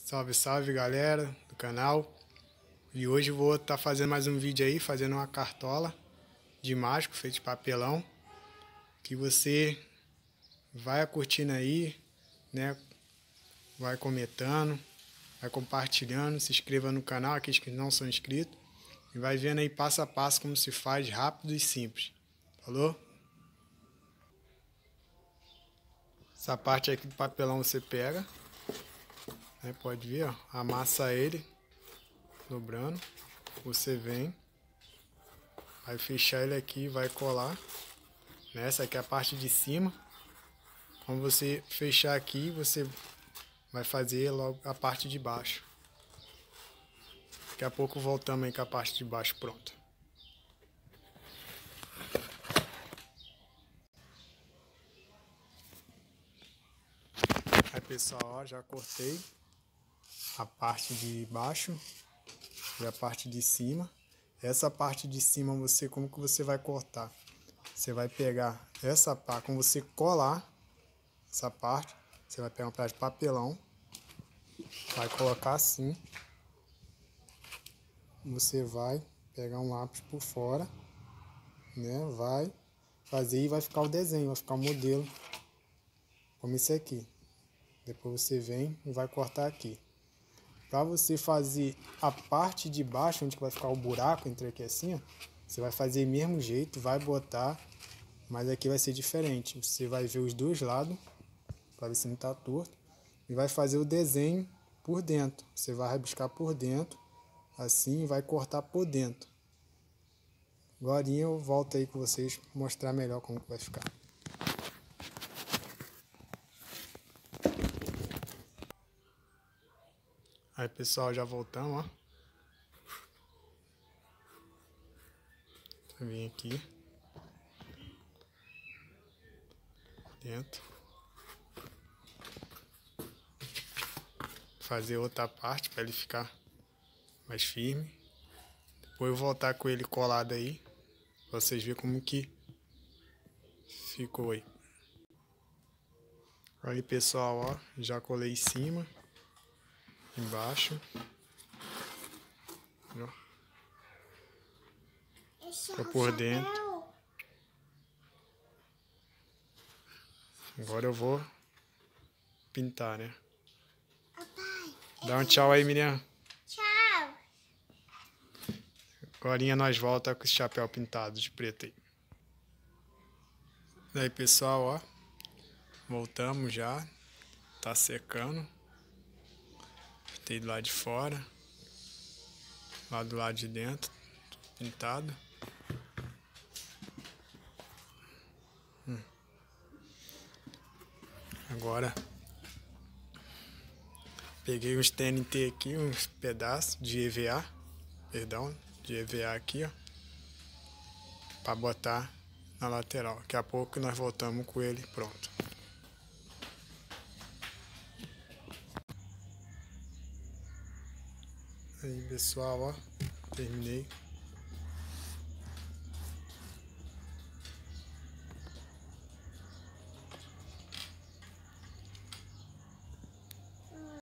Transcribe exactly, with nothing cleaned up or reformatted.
Salve, salve galera do canal. E hoje eu vou estar tá fazendo mais um vídeo aí, fazendo uma cartola de mágico feito de papelão, que você vai curtindo aí, né? Vai comentando, vai compartilhando, se inscreva no canal, aqueles que não são inscritos, e vai vendo aí passo a passo como se faz rápido e simples. Falou? Essa parte aqui do papelão você pega, né? Pode ver, ó, amassa ele, dobrando. Você vem, vai fechar ele aqui, vai colar. Essa aqui é a parte de cima. Quando você fechar aqui, você vai fazer logo a parte de baixo. Daqui a pouco voltamos aí com a parte de baixo pronta. Aí pessoal, ó, já cortei a parte de baixo e a parte de cima. Essa parte de cima, você como que você vai cortar? Você vai pegar essa parte, quando você colar essa parte, você vai pegar um pedaço de papelão, vai colocar assim. Você vai pegar um lápis por fora, né? Vai fazer e vai ficar o desenho, vai ficar o modelo, como esse aqui. Depois você vem e vai cortar aqui. Para você fazer a parte de baixo, onde vai ficar o buraco entre aqui assim, ó, você vai fazer do mesmo jeito, vai botar, mas aqui vai ser diferente. Você vai ver os dois lados, para ver se não está torto, e vai fazer o desenho por dentro. Você vai rabiscar por dentro, assim, e vai cortar por dentro. Agora eu volto aí com vocês mostrar melhor como que vai ficar. Aí pessoal, já voltamos, ó. Vem aqui dentro, fazer outra parte para ele ficar mais firme. Depois eu voltar com ele colado aí, pra vocês verem como que ficou aí. Aí pessoal, ó, já colei em cima, embaixo, ó, ficou por dentro. Agora eu vou pintar, né? Dá um tchau aí, Miriam. Tchau. Agora nós volta com esse chapéu pintado de preto aí. Aí pessoal, ó, voltamos já, tá secando. Tem do lado de fora, lá do lado de dentro, pintado. Hum. Agora peguei uns T N T aqui, uns pedaços de E V A, perdão, de E V A aqui, ó, para botar na lateral. Daqui a pouco nós voltamos com ele pronto. Aí pessoal, ó, terminei.